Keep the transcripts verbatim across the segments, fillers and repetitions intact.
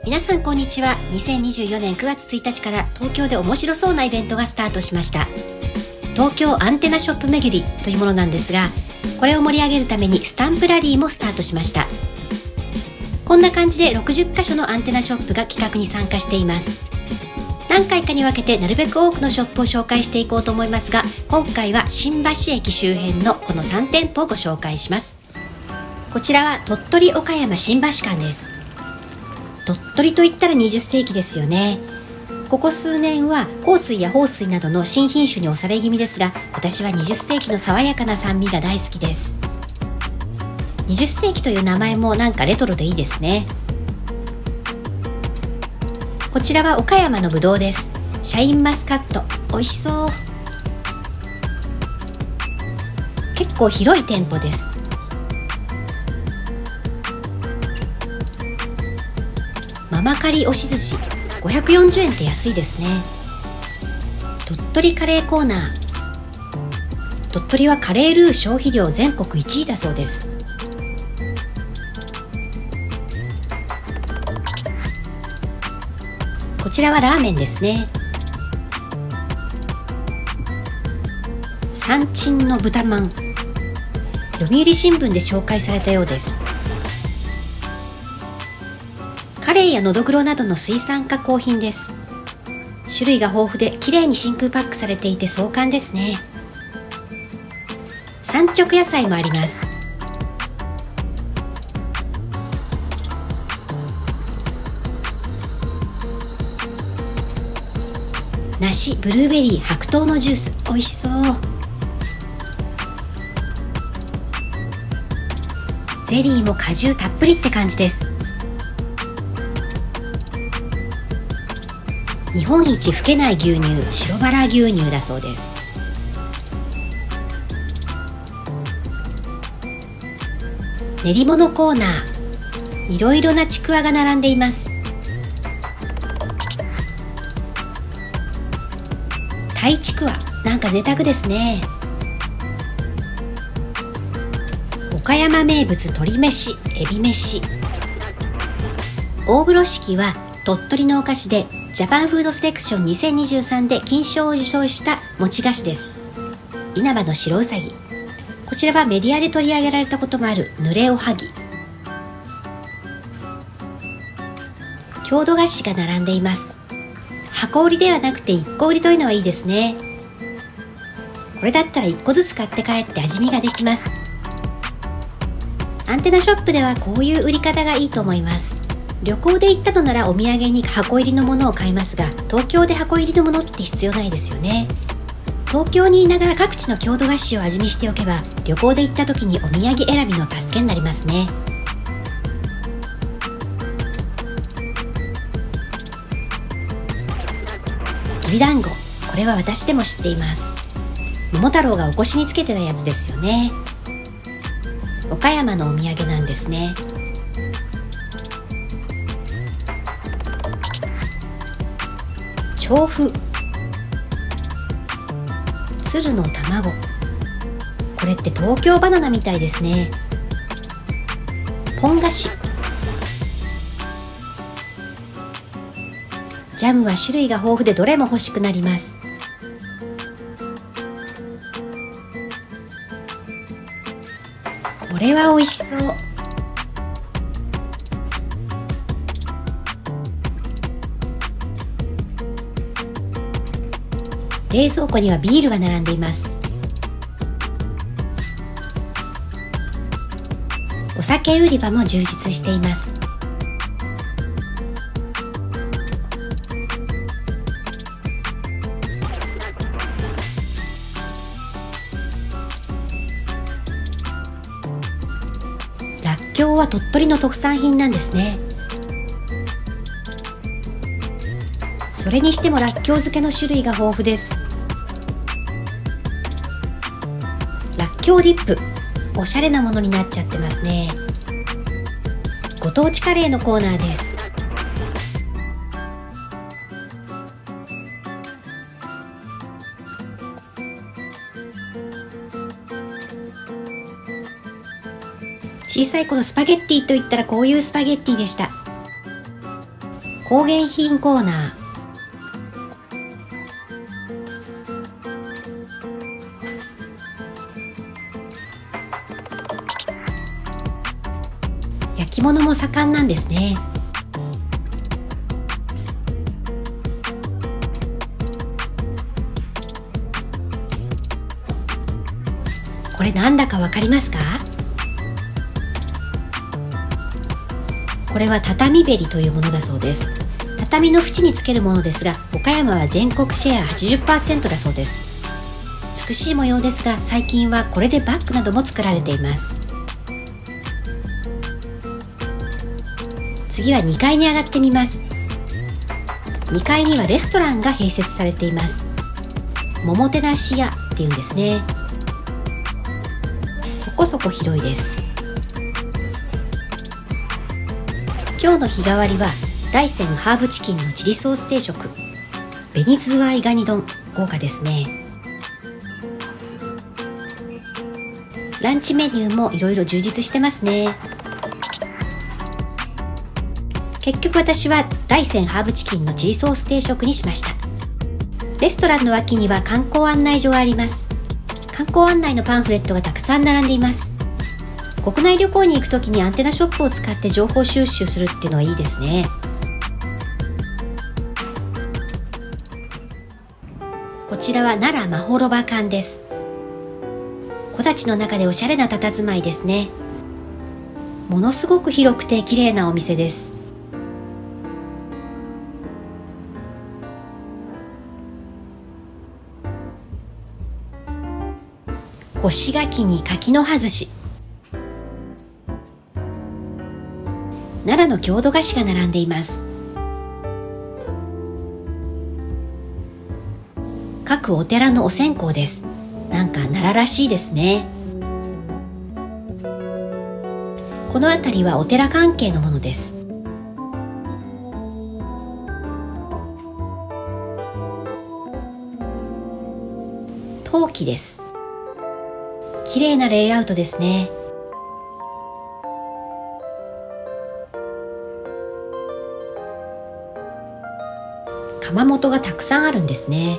皆さんこんにちは。にせんにじゅうよねんくがつついたちから東京で面白そうなイベントがスタートしました。東京アンテナショップ巡りというものなんですが、これを盛り上げるためにスタンプラリーもスタートしました。こんな感じでろくじゅっかしょのアンテナショップが企画に参加しています。何回かに分けてなるべく多くのショップを紹介していこうと思いますが、今回は新橋駅周辺のこのさんてんぽをご紹介します。こちらは鳥取岡山新橋間です。鳥取といったらにじゅっせいきですよね。ここ数年は香水や豊水などの新品種に押され気味ですが、私はにじゅっせいきの爽やかな酸味が大好きです。にじゅっせいきという名前もなんかレトロでいいですね。こちらは岡山のぶどうです。シャインマスカット、美味しそう。結構広い店舗です。ママカリ押し寿司ごひゃくよんじゅうえんって安いですね。鳥取カレーコーナー。鳥取はカレールー消費量全国いちいだそうです。こちらはラーメンですね。三珍の豚まん、読売新聞で紹介されたようです。カレイやノドグロなどの水産加工品です。種類が豊富できれいに真空パックされていて壮観ですね。産直野菜もあります。梨、ブルーベリー、白桃のジュース、美味しそう。ゼリーも果汁たっぷりって感じです。日本一老けない牛乳、白バラ牛乳だそうです。練り物コーナー、いろいろなちくわが並んでいます。タイちくわ、なんか贅沢ですね。岡山名物鶏めし、エビめし。大風呂敷は鳥取のお菓子でジャパンフードセレクションにせんにじゅうさんで金賞を受賞した餅菓子です。稲葉の白うさぎ。こちらはメディアで取り上げられたこともある濡れおはぎ。郷土菓子が並んでいます。箱売りではなくていっこ売りというのはいいですね。これだったらいっこずつ買って帰って味見ができます。アンテナショップではこういう売り方がいいと思います。旅行で行ったのならお土産に箱入りのものを買いますが、東京で箱入りのものって必要ないですよね。東京にいながら各地の郷土菓子を味見しておけば、旅行で行った時にお土産選びの助けになりますね。きびだんご、これは私でも知っています。桃太郎がお腰につけてたやつですよね。岡山のお土産なんですね。豆腐、鶴の卵、これって東京バナナみたいですね。ポン菓子、ジャムは種類が豊富でどれも欲しくなります。これは美味しそう。冷蔵庫にはビールが並んでいます。お酒売り場も充実しています。らっきょうは鳥取の特産品なんですね。それにしてもらっきょう漬けの種類が豊富です。らっきょうディップ、おしゃれなものになっちゃってますね。ご当地カレーのコーナーです。小さい頃スパゲッティと言ったらこういうスパゲッティでした。 工芸品コーナー。焼き物も盛んなんですね。これなんだかわかりますか？これは畳べりというものだそうです。畳の縁につけるものですが、岡山は全国シェア はちじゅっパーセント だそうです。美しい模様ですが、最近はこれでバッグなども作られています。次はにかいに上がってみます。にかいにはレストランが併設されています。ももてなし屋っていうんですね。そこそこ広いです。今日の日替わりは大山ハーブチキンのチリソース定食、紅ズワイガニ丼、豪華ですね。ランチメニューもいろいろ充実してますね。結局私は大山ハーブチキンのチリソース定食にしました。レストランの脇には観光案内所があります。観光案内のパンフレットがたくさん並んでいます。国内旅行に行くときにアンテナショップを使って情報収集するっていうのはいいですね。こちらは奈良まほろば館です。木立の中でおしゃれな佇まいですね。ものすごく広くて綺麗なお店です。干し柿に柿の葉寿司、奈良の郷土菓子が並んでいます。各お寺のお線香です。なんか奈良らしいですね。この辺りはお寺関係のものです。陶器です。綺麗なレイアウトですね。窯元がたくさんあるんですね。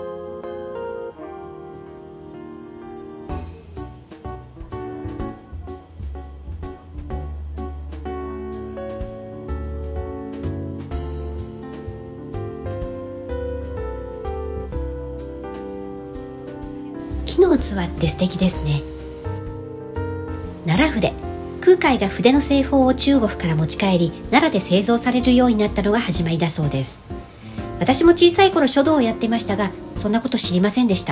木の器って素敵ですね。奈良筆、空海が筆の製法を中国から持ち帰り、奈良で製造されるようになったのが始まりだそうです。私も小さい頃書道をやってましたが、そんなこと知りませんでした。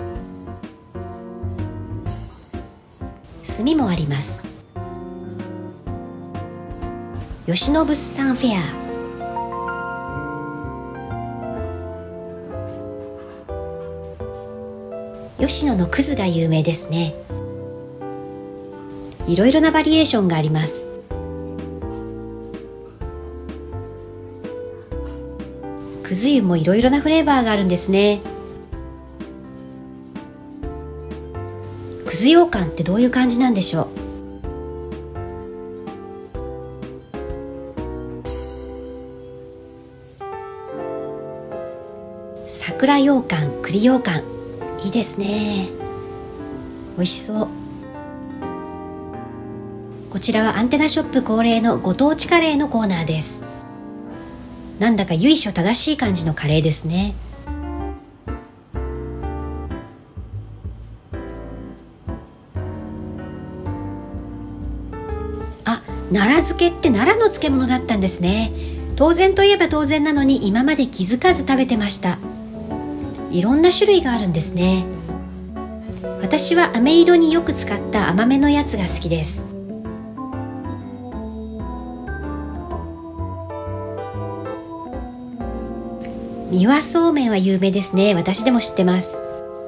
墨もあります。吉野物産フェア。吉野の葛が有名ですね。いろいろなバリエーションがあります。葛湯もいろいろなフレーバーがあるんですね。葛羊羹ってどういう感じなんでしょう。桜羊羹、栗羊羹、いいですね。美味しそう。こちらはアンテナショップ恒例のご当地カレーのコーナーです。なんだか由緒正しい感じのカレーですね。あ、奈良漬けって奈良の漬物だったんですね。当然といえば当然なのに今まで気づかず食べてました。いろんな種類があるんですね。私は飴色によく使った甘めのやつが好きです。三輪そうめんは有名ですね。私でも知ってます。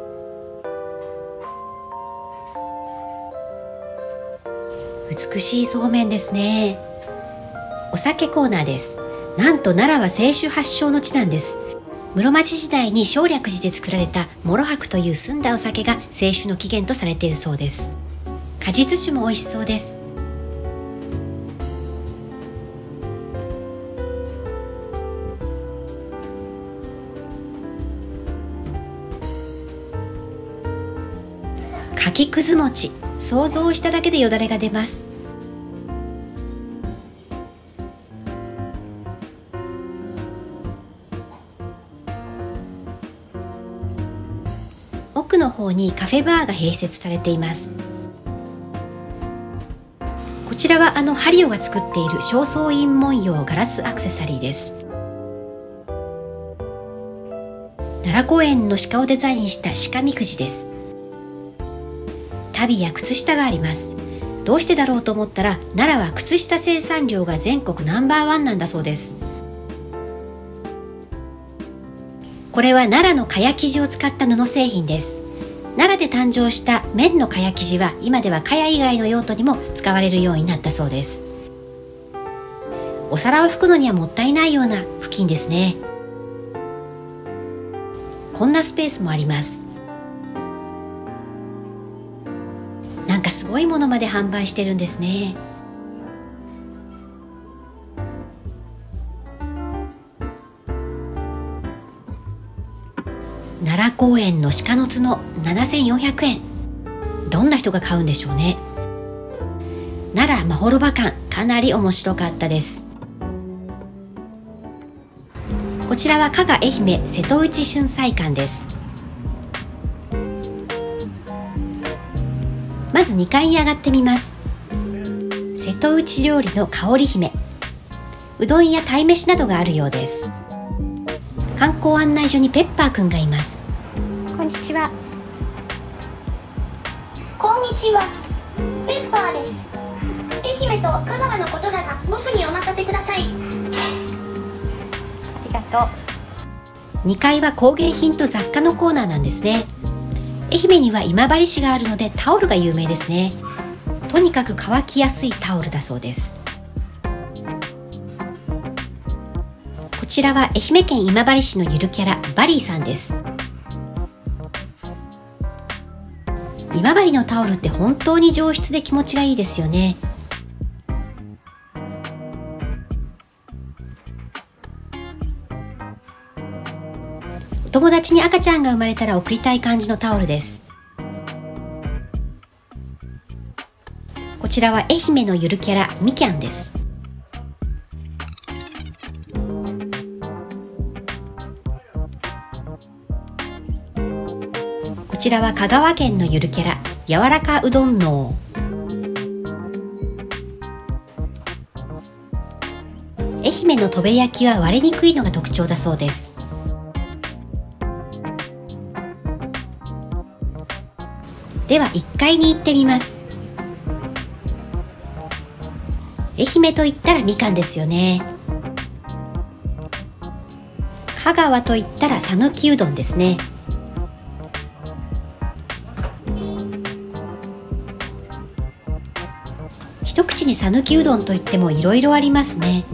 美しいそうめんですね。お酒コーナーです。なんと奈良は清酒発祥の地なんです。室町時代に正暦寺で作られた諸白という澄んだお酒が清酒の起源とされているそうです。果実酒も美味しそうです。 柿くず餅、想像しただけでよだれが出ます。奥の方にカフェバーが併設されています。こちらはあのハリオが作っている正倉院文様ガラスアクセサリーです。奈良公園の鹿をデザインした鹿みくじです。足袋や靴下があります。どうしてだろうと思ったら、奈良は靴下生産量が全国ナンバーワンなんだそうです。これは奈良の茅生地を使った布製品です。奈良で誕生した綿の茅生地は今では茅以外の用途にも使われるようになったそうです。お皿を拭くのにはもったいないような布巾ですね。こんなスペースもあります。なんかすごいものまで販売してるんですね。奈良公園の鹿の角ななせんよんひゃくえん。どんな人が買うんでしょうね。奈良まほろば館、かなり面白かったです。こちらは加賀愛媛瀬戸内春菜館です。まずにかいに上がってみます。瀬戸内料理の香り姫、うどんや鯛めしなどがあるようです。観光案内所にペッパーくんがいます。 こんにちは。こんにちは。ペッパーです。愛媛と香川のことなら僕にお任せください。ありがとう。 にかいは工芸品と雑貨のコーナーなんですね。愛媛には今治市があるのでタオルが有名ですね。とにかく乾きやすいタオルだそうです。こちらは愛媛県今治市のゆるキャラバリーさんです。今治のタオルって本当に上質で気持ちがいいですよね。お友達に赤ちゃんが生まれたら贈りたい感じのタオルです。こちらは愛媛のゆるキャラみきゃんです。こちらは香川県のゆるキャラ柔らかうどんの愛媛のとべ焼きは割れにくいのが特徴だそうです。ではいっかいに行ってみます。愛媛といったらみかんですよね。香川といったらさぬきうどんですね。一口にさぬきうどんといってもいろいろありますね。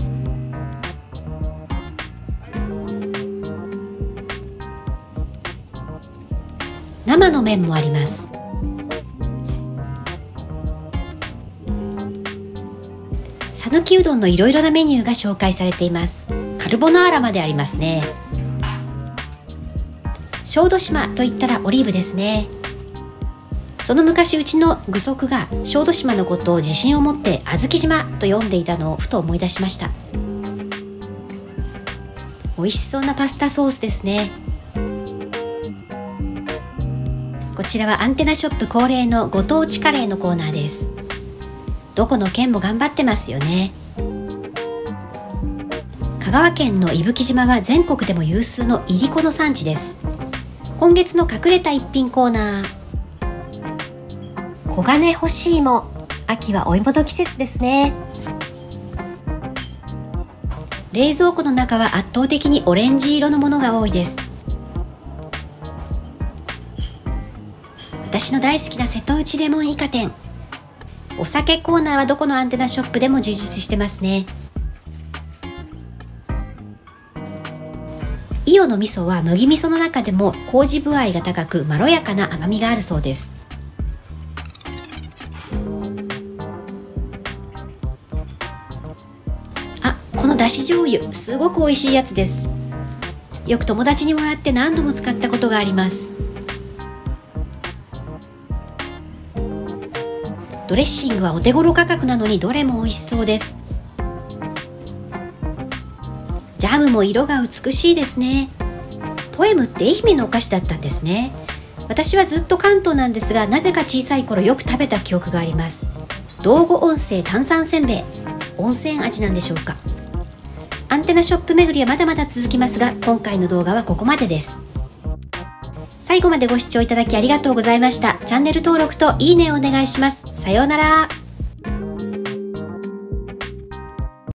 生の麺もあります。さぬきうどんのいろいろなメニューが紹介されています。カルボナーラまでありますね。小豆島といったらオリーブですね。その昔うちの具足が小豆島のことを自信を持ってあずき島と読んでいたのをふと思い出しました。美味しそうなパスタソースですね。こちらはアンテナショップ恒例のご当地カレーのコーナーです。どこの県も頑張ってますよね。香川県の伊吹島は全国でも有数のいりこの産地です。今月の隠れた一品コーナー、黄金干し芋。秋はお芋の季節ですね。冷蔵庫の中は圧倒的にオレンジ色のものが多いです。私の大好きな瀬戸内レモンイカ店。お酒コーナーはどこのアンテナショップでも充実してますね。伊予の味噌は麦味噌の中でも麹歩合が高くまろやかな甘みがあるそうです。あ、このだし醤油すごく美味しいやつです。よく友達にもらって何度も使ったことがあります。 ドレッシングはお手頃価格なのにどれも美味しそうです。ジャムも色が美しいですね。ポエムって愛媛のお菓子だったんですね。私はずっと関東なんですが、なぜか小さい頃よく食べた記憶があります。道後温泉炭酸せんべい、温泉味なんでしょうか。アンテナショップ巡りはまだまだ続きますが、今回の動画はここまでです。最後までご視聴いただきありがとうございました。チャンネル登録といいねをお願いします。さようなら。